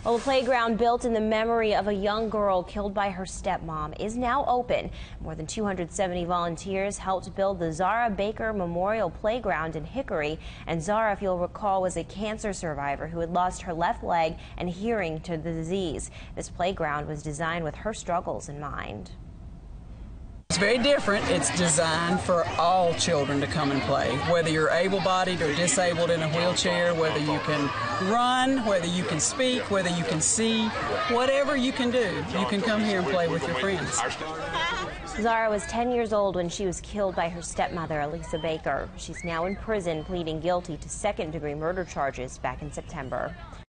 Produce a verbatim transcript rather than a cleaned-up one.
Well, the playground built in the memory of a young girl killed by her stepmom is now open. More than two hundred seventy volunteers helped build the Zahra Baker Memorial Playground in Hickory. And Zahra, if you'll recall, was a cancer survivor who had lost her left leg and hearing to the disease. This playground was designed with her struggles in mind. It's very different. It's designed for all children to come and play, whether you're able-bodied or disabled in a wheelchair, whether you can run, whether you can speak, whether you can see, whatever you can do, you can come here and play with your friends. Zahra was ten years old when she was killed by her stepmother, Zahra Baker. She's now in prison pleading guilty to second-degree murder charges back in September.